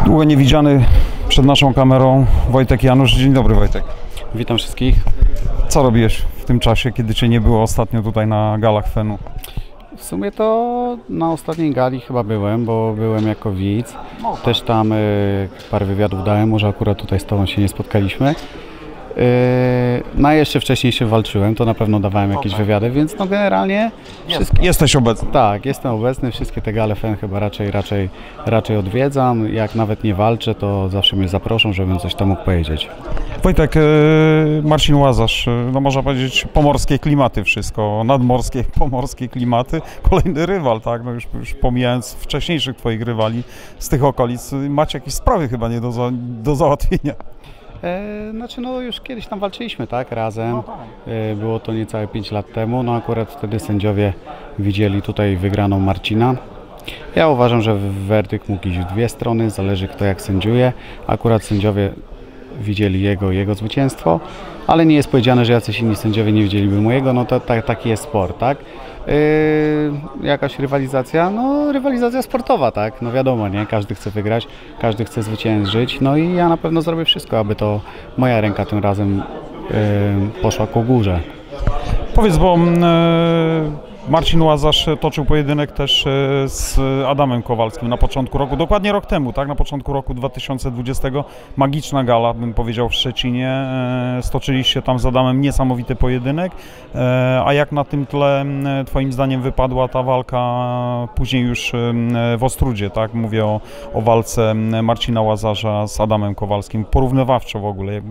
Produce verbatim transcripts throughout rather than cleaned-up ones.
Długo niewidziany przed naszą kamerą Wojtek Janusz. Dzień dobry, Wojtek. Witam wszystkich. Co robiłeś w tym czasie, kiedy Cię nie było ostatnio tutaj na galach Fenu? W sumie to na ostatniej gali chyba byłem, bo byłem jako widz. Też tam y, parę wywiadów dałem, może akurat tutaj z Tobą się nie spotkaliśmy. Yy, no a jeszcze wcześniej się walczyłem, to na pewno dawałem jakieś wywiady, więc no generalnie wszystkie... Jesteś obecny. Tak, jestem obecny, wszystkie te gale Fen chyba raczej, raczej, raczej odwiedzam. Jak nawet nie walczę, to zawsze mnie zaproszą, żebym coś tam mógł powiedzieć. Wojtek, Marcin Łazarz, no można powiedzieć pomorskie klimaty wszystko, nadmorskie, pomorskie klimaty. Kolejny rywal, tak, no już, już pomijając wcześniejszych Twoich rywali z tych okolic, macie jakieś sprawy chyba nie do, za, do załatwienia. E, znaczy no już kiedyś tam walczyliśmy, tak, razem, e, było to niecałe pięć lat temu, no akurat wtedy sędziowie widzieli tutaj wygraną Marcina. Ja uważam, że werdykt mógł iść w dwie strony, zależy kto jak sędziuje, akurat sędziowie widzieli jego jego zwycięstwo, ale nie jest powiedziane, że jacyś inni sędziowie nie widzieliby mojego, no to tak, taki jest sport, tak. Yy, jakaś rywalizacja, no rywalizacja sportowa, tak, no wiadomo, nie, każdy chce wygrać, każdy chce zwyciężyć, no i ja na pewno zrobię wszystko, aby to moja ręka tym razem yy, poszła ku górze. Powiedz, bo yy, Marcin Łazarz toczył pojedynek też z Adamem Kowalskim na początku roku, dokładnie rok temu, tak, na początku roku dwa tysiące dwudziestego, magiczna gala, bym powiedział, w Szczecinie, stoczyliście tam z Adamem niesamowity pojedynek, a jak na tym tle Twoim zdaniem wypadła ta walka później już w Ostródzie, tak, mówię o, o walce Marcina Łazarza z Adamem Kowalskim, porównywawczo w ogóle?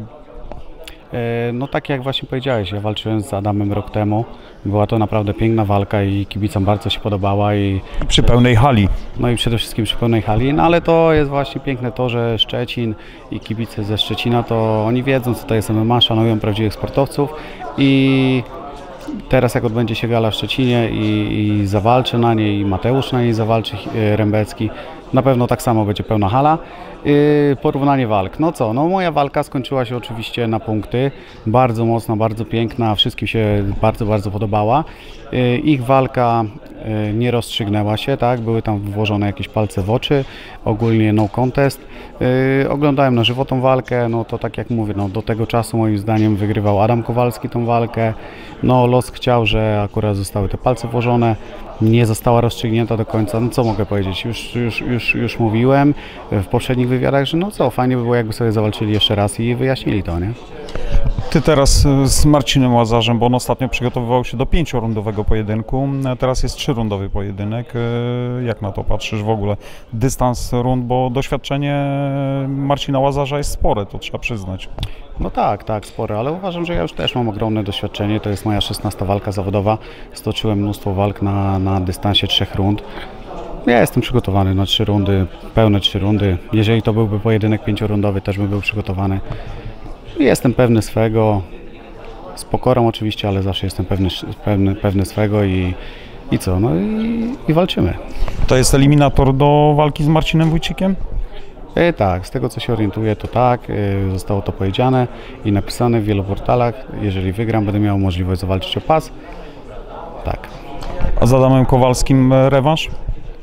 No tak jak właśnie powiedziałeś, ja walczyłem z Adamem rok temu, była to naprawdę piękna walka i kibicom bardzo się podobała. I przy pełnej hali. No i przede wszystkim przy pełnej hali, no ale to jest właśnie piękne to, że Szczecin i kibice ze Szczecina, to oni wiedzą co to jest M M A, szanują prawdziwych sportowców i teraz jak odbędzie się gala w Szczecinie i, i zawalczy na niej, i Mateusz na niej zawalczy, Rembecki, na pewno tak samo będzie pełna hala. Yy, porównanie walk. No co, no moja walka skończyła się oczywiście na punkty. Bardzo mocna, bardzo piękna, wszystkim się bardzo, bardzo podobała. Yy, ich walka yy, nie rozstrzygnęła się, tak? Były tam włożone jakieś palce w oczy, ogólnie no contest. Yy, oglądałem na żywo tą walkę, no to tak jak mówię, no do tego czasu moim zdaniem wygrywał Adam Kowalski tą walkę. No los chciał, że akurat zostały te palce włożone. Nie została rozstrzygnięta do końca, no co mogę powiedzieć, już, już, już, już mówiłem w poprzednich wywiadach, że no co, fajnie by było jakby sobie zawalczyli jeszcze raz i wyjaśnili to, nie? Ty teraz z Marcinem Łazarzem, bo on ostatnio przygotowywał się do pięciorundowego pojedynku, teraz jest trzyrundowy pojedynek, jak na to patrzysz w ogóle? Dystans rund, bo doświadczenie Marcina Łazarza jest spore, to trzeba przyznać. No tak, tak, spore, ale uważam, że ja już też mam ogromne doświadczenie, to jest moja szesnasta walka zawodowa, stoczyłem mnóstwo walk na, na dystansie trzech rund. Ja jestem przygotowany na trzy rundy, pełne trzy rundy, jeżeli to byłby pojedynek pięciorundowy, też bym był przygotowany. Jestem pewny swego, z pokorą oczywiście, ale zawsze jestem pewny, pewny, pewny swego i, i co, no i, i walczymy. To jest eliminator do walki z Marcinem Wójcikiem? E, tak, z tego co się orientuję to tak, e, zostało to powiedziane i napisane w wielu portalach, jeżeli wygram będę miał możliwość zawalczyć o pas, tak. A z Adamem Kowalskim rewanż? E,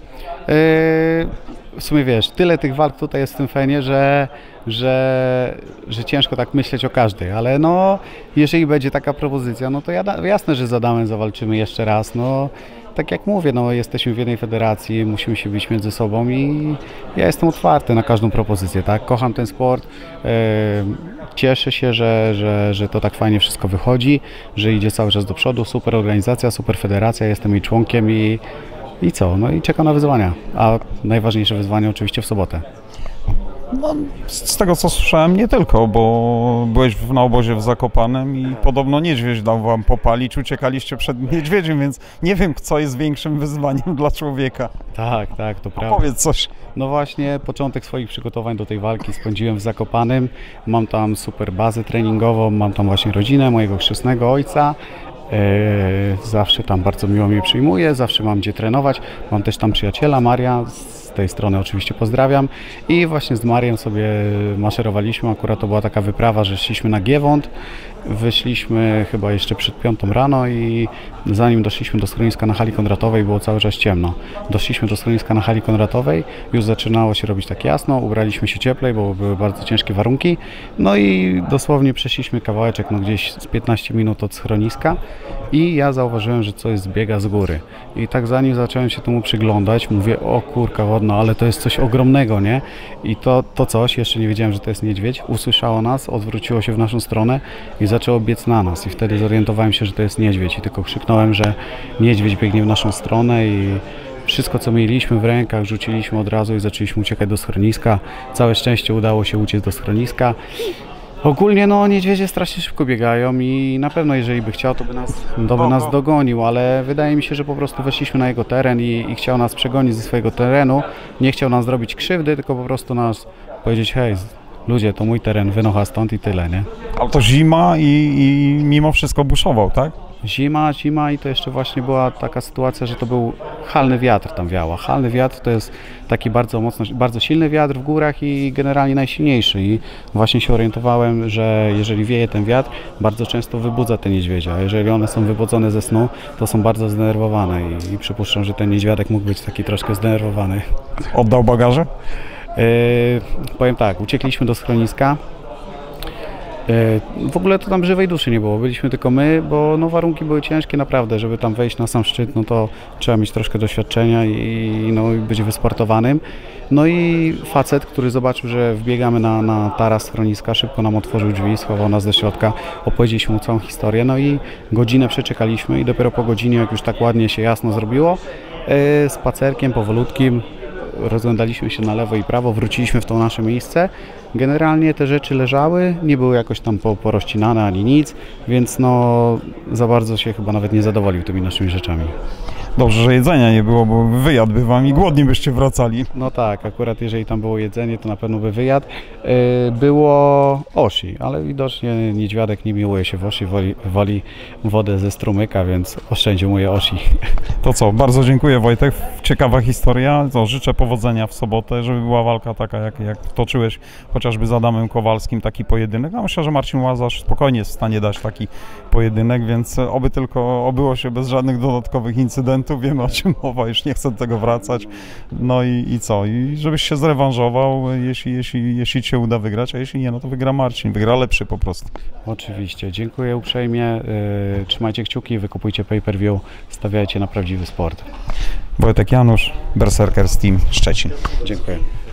w sumie wiesz, tyle tych walk tutaj jest w tym Fenie, że, że, że ciężko tak myśleć o każdej, ale no jeżeli będzie taka propozycja, no to ja, jasne, że z Adamem zawalczymy jeszcze raz, no tak jak mówię, no jesteśmy w jednej federacji, musimy się bić między sobą i ja jestem otwarty na każdą propozycję, tak, kocham ten sport, yy, cieszę się, że, że, że to tak fajnie wszystko wychodzi, że idzie cały czas do przodu, super organizacja, super federacja, jestem jej członkiem i I co? No i czekam na wyzwania, a najważniejsze wyzwanie oczywiście w sobotę. No, z tego co słyszałem nie tylko, bo byłeś na obozie w Zakopanem i podobno niedźwiedź dał wam popalić, uciekaliście przed niedźwiedziem, więc nie wiem co jest większym wyzwaniem dla człowieka. Tak, tak, to prawda. Powiedz coś. No właśnie, początek swoich przygotowań do tej walki spędziłem w Zakopanem, mam tam super bazę treningową, mam tam właśnie rodzinę mojego chrzestnego ojca. Zawsze tam bardzo miło mnie przyjmuje, zawsze mam gdzie trenować, mam też tam przyjaciela Maria, z tej strony oczywiście pozdrawiam i właśnie z Mariem sobie maszerowaliśmy, akurat to była taka wyprawa, że szliśmy na Giewont wyszliśmy chyba jeszcze przed piątą rano i zanim doszliśmy do schroniska na hali Kondratowej, było cały czas ciemno. Doszliśmy do schroniska na hali Kondratowej, już zaczynało się robić tak jasno, ubraliśmy się cieplej, bo były bardzo ciężkie warunki. No i dosłownie przeszliśmy kawałeczek, no gdzieś z piętnaście minut od schroniska i ja zauważyłem, że coś zbiega z góry. I tak zanim zacząłem się temu przyglądać, mówię, o kurka wodna, ale to jest coś ogromnego, nie? I to, to coś, jeszcze nie wiedziałem, że to jest niedźwiedź, usłyszało nas, odwróciło się w naszą stronę i zaczęło biec na nas. I wtedy zorientowałem się, że to jest niedźwiedź i tylko krzyknąłem, że niedźwiedź biegnie w naszą stronę i wszystko, co mieliśmy w rękach, rzuciliśmy od razu i zaczęliśmy uciekać do schroniska. Całe szczęście udało się uciec do schroniska. Ogólnie no niedźwiedzie strasznie szybko biegają i na pewno jeżeli by chciał, to by nas, to by nas dogonił, ale wydaje mi się, że po prostu weszliśmy na jego teren i, i chciał nas przegonić ze swojego terenu. Nie chciał nam zrobić krzywdy, tylko po prostu nas powiedzieć, hej ludzie, to mój teren, wynocha stąd i tyle, nie? Ale to zima i, i mimo wszystko buszował, tak? Zima, zima i to jeszcze właśnie była taka sytuacja, że to był halny wiatr tam wiała. Halny wiatr to jest taki bardzo mocno, bardzo silny wiatr w górach i generalnie najsilniejszy i właśnie się orientowałem, że jeżeli wieje ten wiatr, bardzo często wybudza te niedźwiedzie, a jeżeli one są wybudzone ze snu, to są bardzo zdenerwowane i, i przypuszczam, że ten niedźwiadek mógł być taki troszkę zdenerwowany. Oddał bagaże? Yy, powiem tak, uciekliśmy do schroniska. W ogóle to tam żywej duszy nie było, byliśmy tylko my, bo no, warunki były ciężkie naprawdę, żeby tam wejść na sam szczyt, no to trzeba mieć troszkę doświadczenia i, no, i być wysportowanym. No i facet, który zobaczył, że wbiegamy na, na taras schroniska, szybko nam otworzył drzwi, schował nas do środka, opowiedzieliśmy mu całą historię, no i godzinę przeczekaliśmy i dopiero po godzinie, jak już tak ładnie się jasno zrobiło, yy, spacerkiem powolutkim rozglądaliśmy się na lewo i prawo, wróciliśmy w to nasze miejsce. Generalnie te rzeczy leżały, nie były jakoś tam porozcinane ani nic, więc no za bardzo się chyba nawet nie zadowolił tymi naszymi rzeczami. Dobrze, że jedzenia nie było, bo wyjadł by wam i głodni byście wracali. No tak, akurat jeżeli tam było jedzenie, to na pewno by wyjadł. Było osi, ale widocznie niedźwiadek nie miłuje się w osi, woli, woli wodę ze strumyka, więc oszczędził moje osi. To co, bardzo dziękuję Wojtek, ciekawa historia, to życzę powodzenia w sobotę, żeby była walka taka, jak, jak toczyłeś chociażby z Adamem Kowalskim taki pojedynek. No myślę, że Marcin Łazarz spokojnie jest w stanie dać taki pojedynek, więc oby tylko obyło się bez żadnych dodatkowych incydentów. Wiemy, o czym mowa, już nie chcę do tego wracać. No i, i co? I żebyś się zrewanżował, jeśli, jeśli, jeśli ci się uda wygrać, a jeśli nie, no to wygra Marcin, wygra lepszy po prostu. Oczywiście, dziękuję uprzejmie, yy, trzymajcie kciuki, wykupujcie pay-per-view, stawiajcie na prawdziwy sport. Wojtek Janusz, Berserkers Team Szczecin. Dziękuję.